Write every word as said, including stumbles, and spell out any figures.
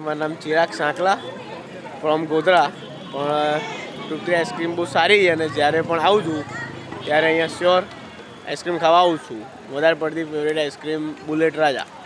મારું નામ ચિરાગ સાંકલા ફ્રોમ ગોધરા. પણ ટ્રુપ્તિ આઈસ્ક્રીમ બહુ સારી અને જ્યારે પણ આવું છું ત્યારે અહીંયા શ્યોર આઈસ્ક્રીમ ખાવા આવું છું. વધારે પડતી ફેવરેટ આઈસ્ક્રીમ બુલેટ રાજા.